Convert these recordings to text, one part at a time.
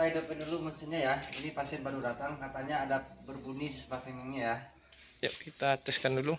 kita hidupin dulu mesinnya ya. Ini pasien baru datang, katanya ada berbunyi si sparklingnya ya. Yuk kita teskan dulu.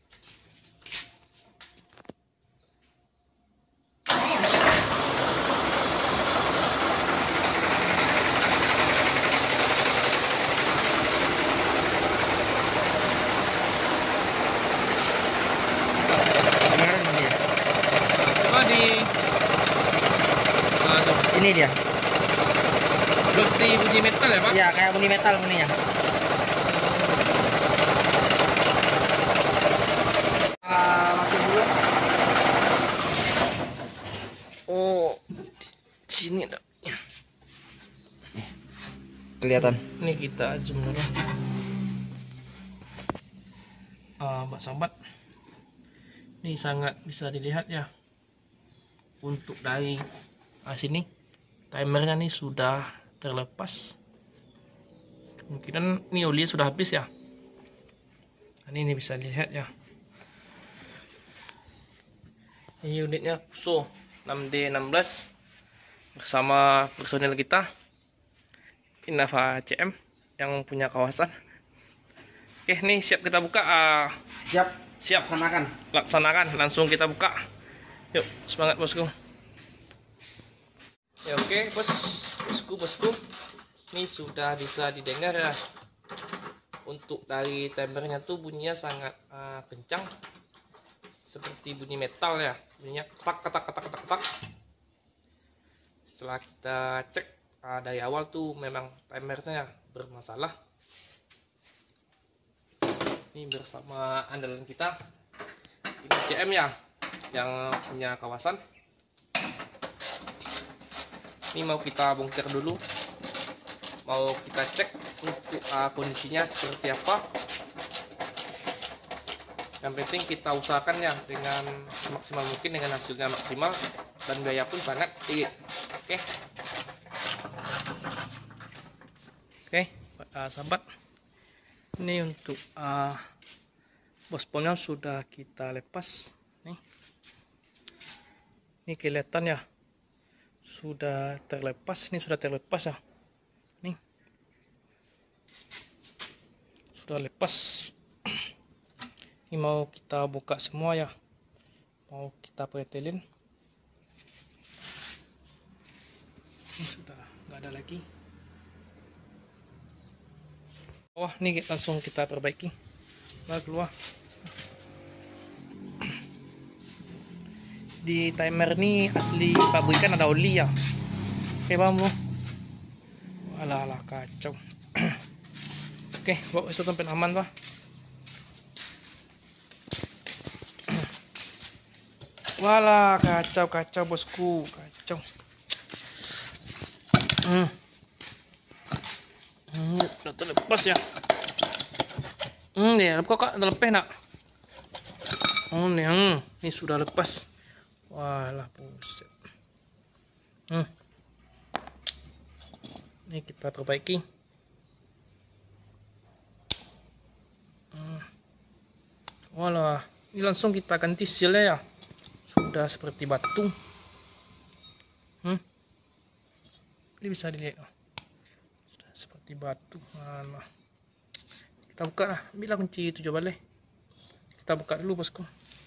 Coba di Ini dia. seperti bunyi metal ya Pak? Ya, kayak bunyi metal bunyinya. Mati dulu. Oh, di sini ada. Kelihatan. Ini kita zoom dulu. Sahabat, ini sangat bisa dilihat ya. Untuk dari sini timernya nih sudah terlepas. Kemungkinan ini oli sudah habis ya. Ini bisa dilihat ya. Ini unitnya Fuso 6D16 bersama personil kita Innova CM yang punya kawasan. Oke, nih siap kita buka. Siap. Laksanakan. Langsung kita buka. Yuk, semangat bosku. Ya oke, bosku. Ini sudah bisa didengar ya. Untuk dari timernya tuh bunyinya sangat kencang. Seperti bunyi metal ya. Bunyinya ketak. Setelah kita cek dari awal tuh memang timernya bermasalah. Ini bersama andalan kita ini CM ya, yang punya kawasan. Ini mau kita bongkar dulu, mau kita cek untuk kondisinya seperti apa. Yang penting kita usahakan ya dengan semaksimal mungkin, dengan hasilnya maksimal dan biaya pun sangat sedikit. Oke, sahabat, ini untuk bosponnya sudah kita lepas. Ini kelihatan ya, sudah terlepas. Ini sudah terlepas ya. Nih, sudah lepas. Ini mau kita buka semua ya, mau kita pretelin. Ini sudah nggak ada lagi. Wah, ini langsung kita perbaiki. Nah, keluar. Di timer ini asli pabrikan ada oli ya. Oke, bang bro. Alah kacau. Oke, bawa itu sampai aman pak. Walah, kacau bosku, kacau. Udah terlepas ya. Nih, kok terlepas nak? Ini sudah lepas. Walah, buset. Ini kita perbaiki. Walah, ini langsung kita ganti sealnya ya. Sudah seperti batu. Ini bisa dilihat. Sudah seperti batu. Mana? Kita buka lah. Ambillah kunci itu coba deh. Kita buka dulu bosku.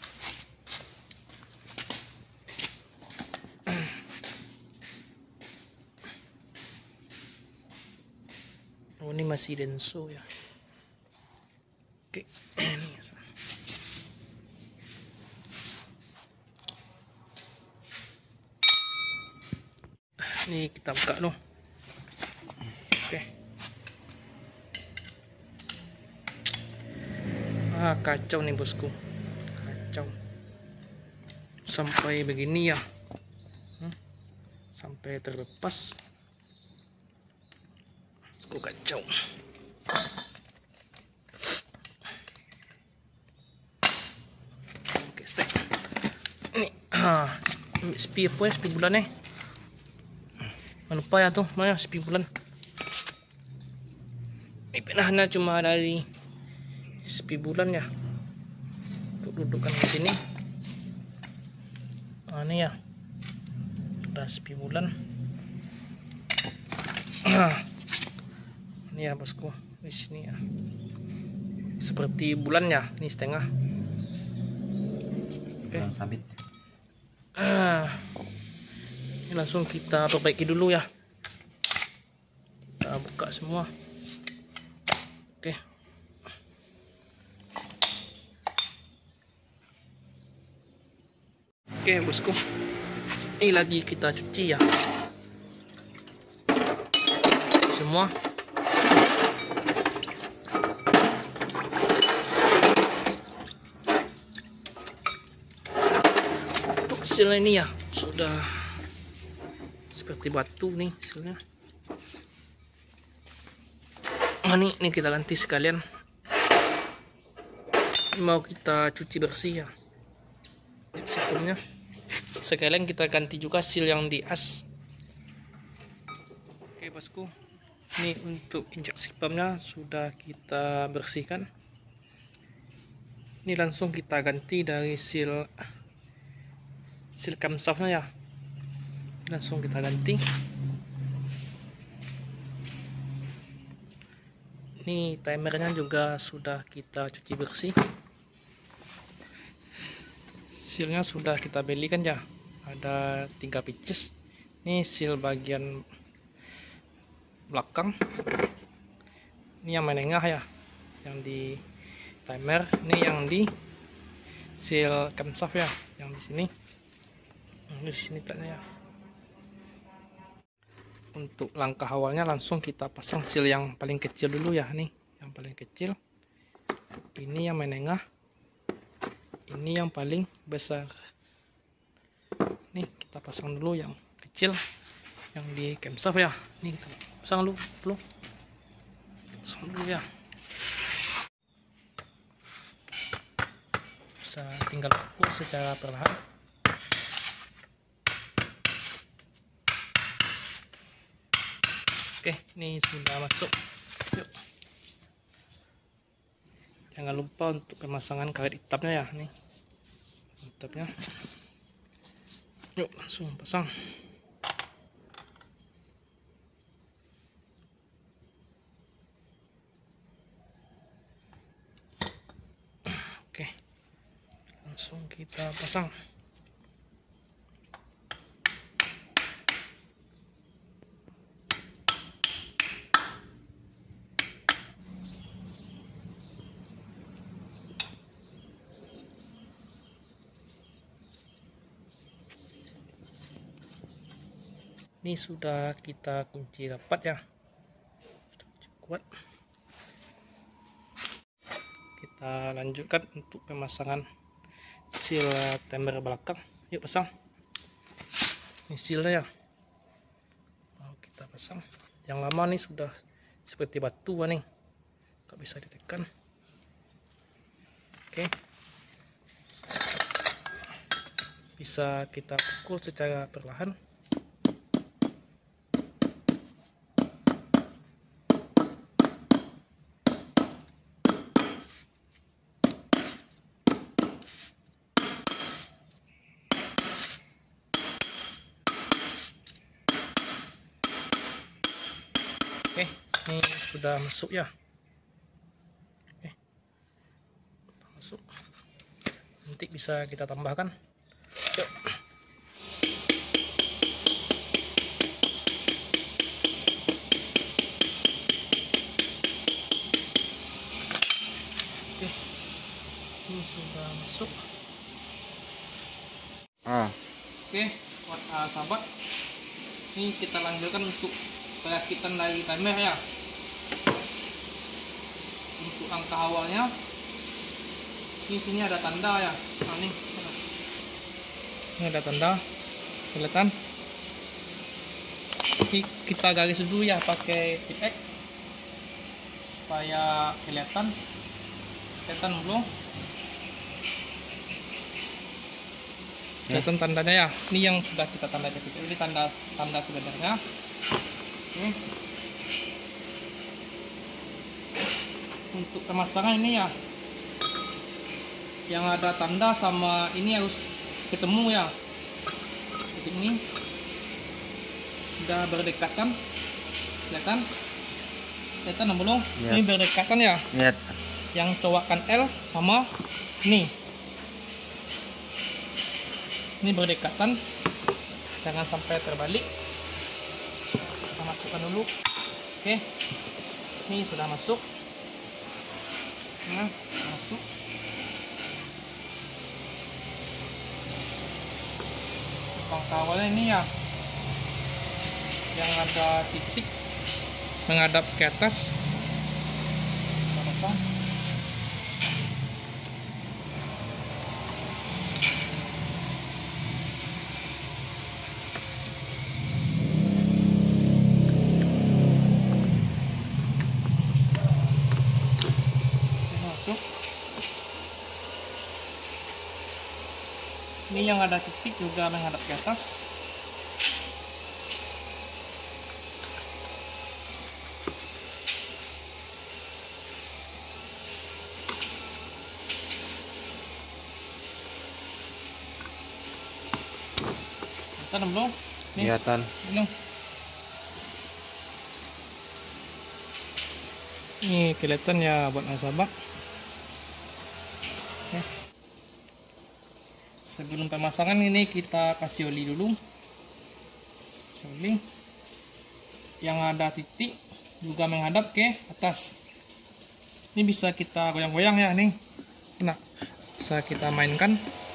Oh, ini masih denso ya. Oke, ini. Ini kita buka dulu. Oke. Kacau nih bosku. Kacau. Sampai begini ya. Sampai terlepas. Kacau. Oke, step. Ini spi apa ya, spi bulan nih. Lupa ya tuh, mana spi bulan. Ini penahnya cuma dari spi bulan ya. Untuk dudukkan di sini. Ini ya. Ada spi bulan. Ini ya bosku, di sini ya. Seperti bulannya, ini setengah. Oke. Sabit. Ini langsung kita perbaiki dulu ya. Kita buka semua. Oke. Oke bosku, ini lagi kita cuci ya semua. Untuk seal ini ya sudah seperti batu nih sealnya. Ini kita ganti sekalian. Ini mau kita cuci bersih ya sebelumnya. Sekalian kita ganti juga seal yang di as. Oke bosku, ini untuk injeksi pumpnya sudah kita bersihkan. Ini langsung kita ganti dari seal camshaftnya ya, langsung kita ganti. Ini timernya juga sudah kita cuci bersih. Sealnya sudah kita belikan ya, ada 3 pieces. Ini seal bagian belakang, ini yang menengah ya, yang di timer. Ini yang di seal camshaft ya, yang di sini. Di sini tanya ya. Untuk langkah awalnya langsung kita pasang seal yang paling kecil dulu ya, nih yang paling kecil. Ini yang menengah, ini yang paling besar. Nih kita pasang dulu yang kecil, yang di camshaft ya. Nih kita pasang dulu, pasang dulu ya. Bisa tinggal pukul secara perlahan. Oke, ini sudah masuk. Yuk. Jangan lupa untuk pemasangan karet hitamnya ya, nih hitamnya. Yuk langsung pasang. Oke, langsung kita pasang. Ini sudah kita kunci rapat ya, sudah kunci kuat. Kita lanjutkan untuk pemasangan seal timer belakang. Yuk pasang. Ini sealnya ya, mau kita pasang. Yang lama nih sudah seperti batu nih, nggak bisa ditekan. Oke, bisa kita pukul secara perlahan. Oke, ini sudah masuk ya. Oke, masuk. Nanti bisa kita tambahkan. Yuk. Oke, ini sudah masuk. Oke, buat sahabat, ini kita lanjutkan untuk perakitan dari timer ya. Untuk angka awalnya, ini sini ada tanda ya. Nah, ini ada tanda, kelihatan. Ini kita garis dulu ya pakai tip X supaya kelihatan dulu. Kelihatan tandanya ya. Ini yang sudah kita tanda di titik. Ini tanda sebenarnya. Oke. Untuk pemasangan ini ya, yang ada tanda sama ini harus ketemu ya. Titik ini sudah berdekatan. kelihatan belum? Lihat. Ini berdekatan ya. Lihat. Yang cowokkan L sama ini berdekatan, jangan sampai terbalik. Kita masukkan dulu. Oke, ini sudah masuk. Nah, masuk. Kawalnya ini ya, yang ada titik menghadap ke atas. Kita pasang. Masuk. Ini yang ada titik juga menghadap ke atas. Kelihatan belum? Kelihatan. Belum. Ini kelihatan ya buat nasabah. Oke. Sebelum pemasangan ini kita kasih oli dulu. Oli. Yang ada titik juga menghadap ke atas. Ini bisa kita goyang-goyang ya nih. Nah, bisa kita mainkan.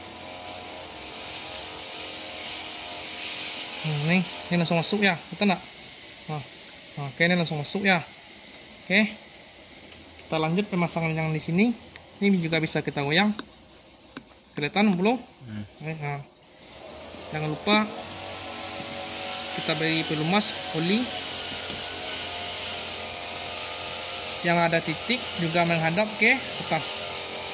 Ini langsung masuk ya, betul nggak? Nah, oke, ini langsung masuk ya. Oke, kita lanjut pemasangan yang di sini. Ini juga bisa kita goyang. Kelihatan belum? Oke, nah, jangan lupa kita beri pelumas oli. Yang ada titik juga menghadap ke atas.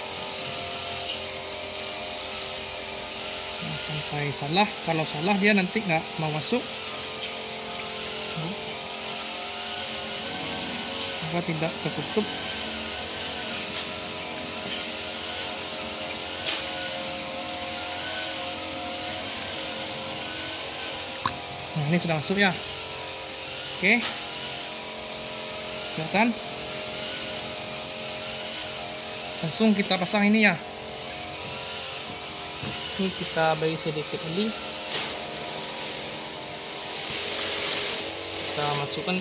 Sampai salah, kalau salah dia nanti nggak mau masuk. Apa tidak tertutup. Nah, ini sudah masuk ya. Oke, kelihatan. Langsung kita pasang ini ya. Ini kita beri sedikit oli, kita masukkan.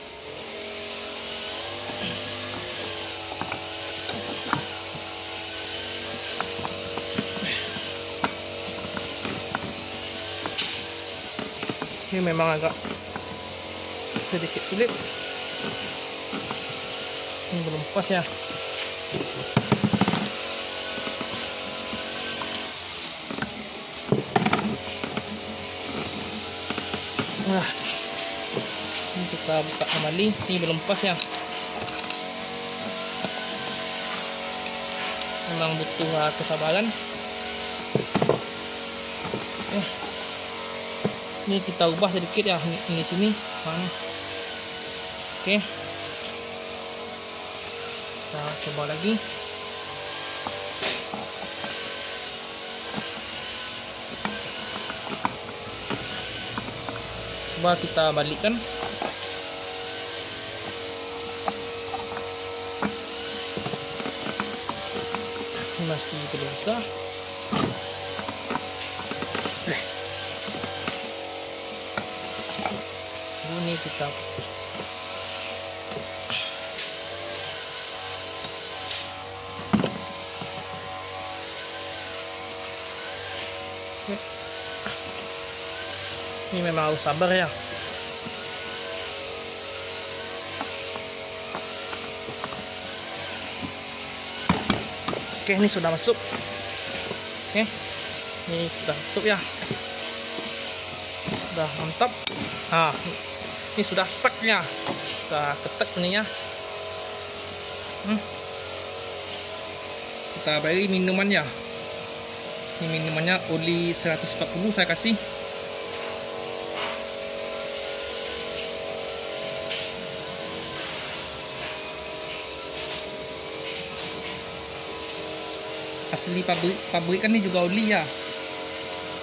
Ini memang agak sedikit sulit, ini belum pas ya. Nah, ini kita buka kembali. Ini belum pas ya. Memang butuh kesabaran. Ini kita ubah sedikit ya. Ini sini. Oke. Kita coba lagi. Coba kita balikkan. Masih terbiasa. Ini kita ini memang harus sabar ya. Oke, ini sudah masuk. Oke, ini sudah masuk ya. Sudah mantap. Nah, ini sudah speknya. Sudah ketat ini ya. Kita beri minuman ya. Ini minumannya oli 140 saya kasih. Asli pabrikan ini juga oli ya.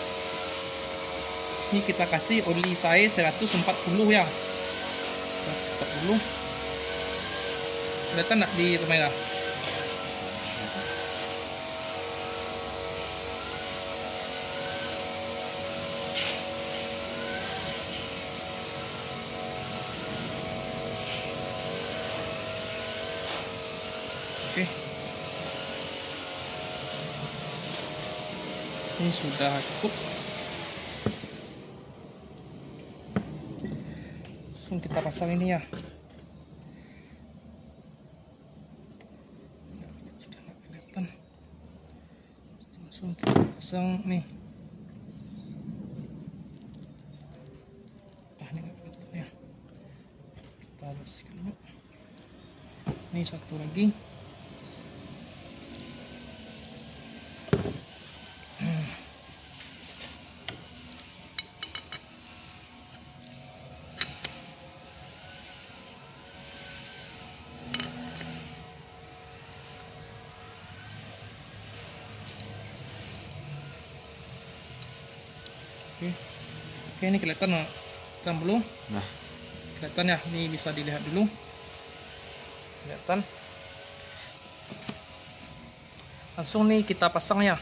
Ini kita kasih oli saya 140 ya. dulu. Kelihatan nggak di kamera? Oke. Ini sudah cukup. Langsung kita pasang ini ya. Sudah nggak kelihatan. Langsung kita pasang nih. Ini nggak kelihatan ya. Kita bersihkan dulu. Ini satu lagi. Oke, ini kelihatan belum? Nah, kelihatan ya, ini bisa dilihat dulu. Kelihatan. Langsung nih kita pasang ya.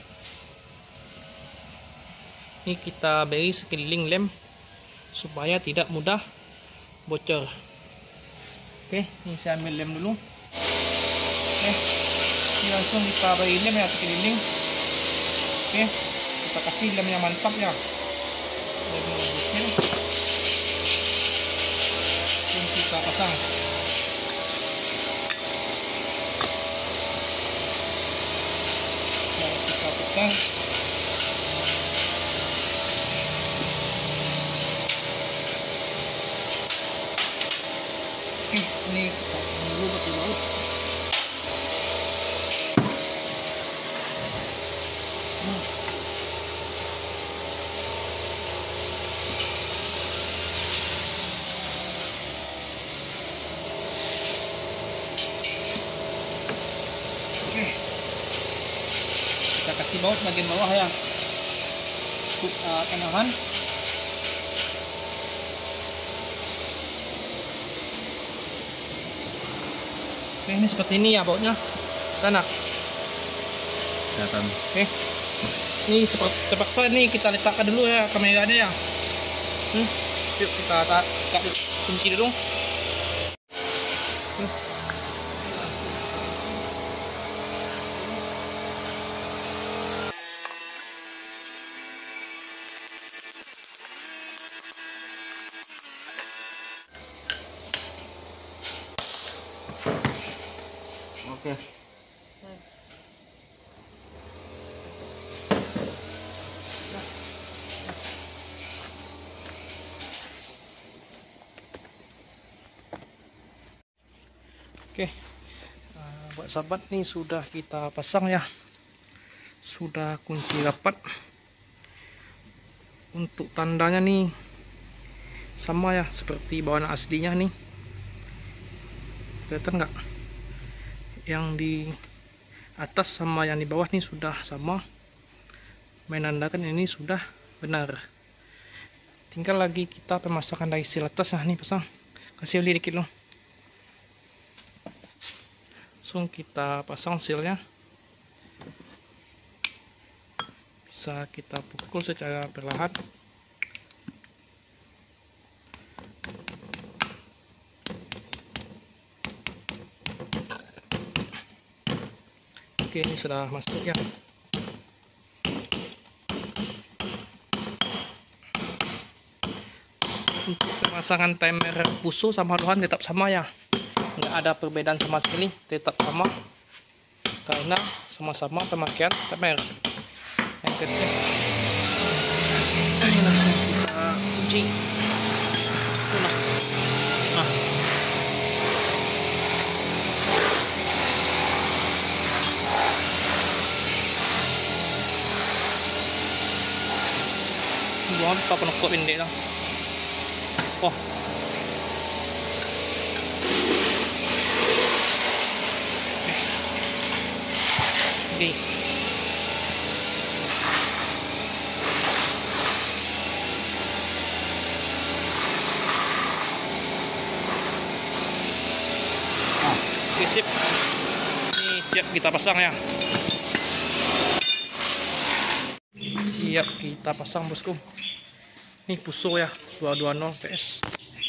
Ini kita beri sekeliling lem supaya tidak mudah bocor. Oke, ini saya ambil lem dulu. Oke, ini langsung kita beri lem ya sekeliling. Oke, kita kasih lem yang mantap ya. Kita pasang. Lalu kita pasang. Ini kita dulu batu laut. Kita kasih baut bagian bawah ya, untuk tenahan. Oke, ini seperti ini ya bautnya, enak. kelihatan. Oke, ini terpaksa ini kita letakkan dulu ya kameranya ya. Yuk kita kunci dulu. Oke. Oke, buat sahabat nih sudah kita pasang ya, sudah kunci rapat. Untuk tandanya nih sama ya seperti bawaan aslinya nih, kelihatan nggak? Yang di atas sama yang di bawah nih sudah sama, menandakan ini sudah benar. Tinggal lagi kita pemasangan dari seal atas. Nah nih pasang, kasih oli dikit loh. Langsung kita pasang sealnya. Bisa kita pukul secara perlahan. Oke, ini sudah masuk ya. Untuk pemasangan timer puso sama Rohan tetap sama ya, nggak ada perbedaan sama sekali, tetap sama karena sama-sama pemakaian timer. Yang ketiga, ini langsung kita kunci. Nah, buang apa penekuk pendek lah. Oh, oke. sip. Ini siap kita pasang ya. Siap kita pasang bosku. Ini Fuso ya, 220 PS.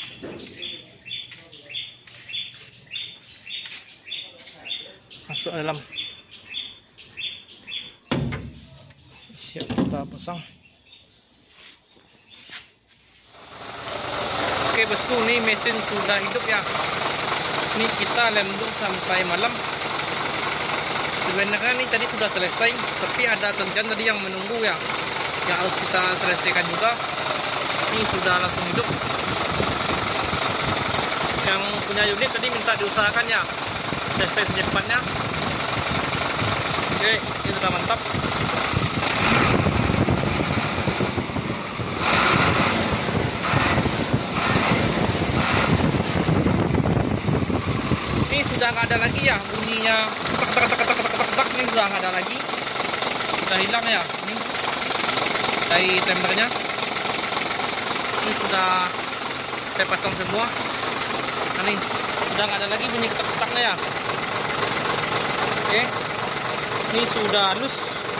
Masuk dalam. Siap kita pasang. Oke bosku, ini mesin sudah hidup ya. Ini kita lembur sampai malam. Sebenarnya ini tadi sudah selesai, tapi ada kerjaan tadi yang menunggu ya, yang harus kita selesaikan juga. Ini sudah langsung hidup. Yang punya unit tadi minta diusahakan ya, selesai secepatnya. Oke, ini sudah mantap. Ini sudah nggak ada lagi ya bunyinya tek, ini sudah nggak ada lagi, sudah hilang ya. Ini dari tempernya ini sudah saya pasang semua. Nah, nih sudah nggak ada lagi bunyi ketak-ketaknya ya. Oke, ini sudah halus.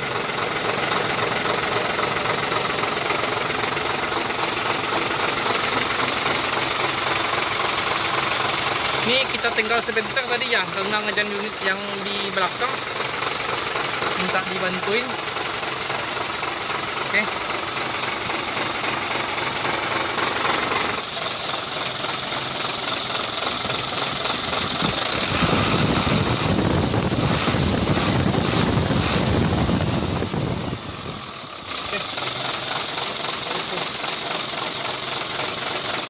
Ini kita tinggal sebentar tadi ya, karena ngejan unit yang di belakang minta dibantuin. Oke. Oke.